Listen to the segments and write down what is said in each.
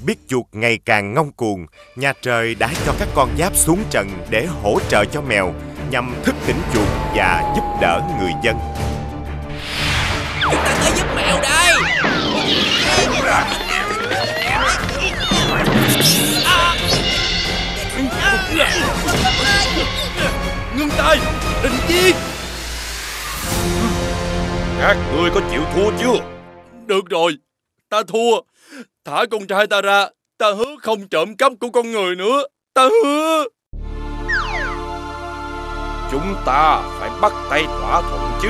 Biết chuột ngày càng ngông cuồng, nhà trời đã cho các con giáp xuống trận để hỗ trợ cho mèo, nhằm thức tỉnh chuột và giúp đỡ người dân. Chúng ta tới giúp mèo đây. Ngưng tay, đình chiếc. Các ngươi có chịu thua chưa? Được rồi, ta thua. Thả con trai ta ra. Ta hứa không trộm cắp của con người nữa. Ta hứa. Chúng ta phải bắt tay thỏa thuận chứ.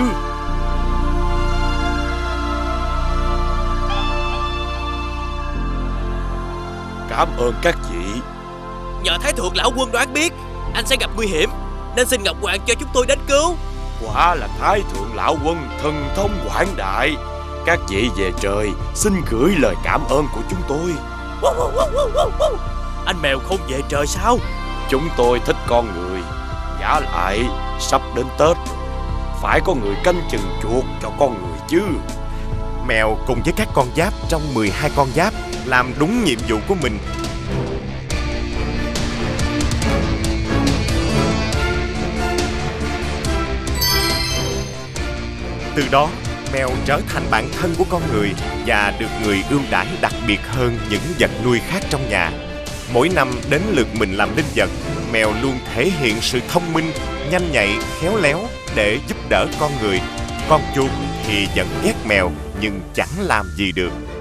Cảm ơn các vị. Nhờ Thái Thượng lão quân đoán biết anh sẽ gặp nguy hiểm, nên xin Ngọc Hoàng cho chúng tôi đến cứu. Quả là Thái Thượng lão quân thần thông quảng đại. Các vị về trời xin gửi lời cảm ơn của chúng tôi. Anh mèo không về trời sao? Chúng tôi thích con người. Vả lại sắp đến Tết, phải có người canh chừng chuột cho con người chứ. Mèo cùng với các con giáp trong 12 con giáp làm đúng nhiệm vụ của mình. Từ đó, mèo trở thành bạn thân của con người và được người ưu đãi đặc biệt hơn những vật nuôi khác trong nhà. Mỗi năm đến lượt mình làm linh vật, mèo luôn thể hiện sự thông minh, nhanh nhạy, khéo léo để giúp đỡ con người. Con chuột thì vẫn ghét mèo nhưng chẳng làm gì được.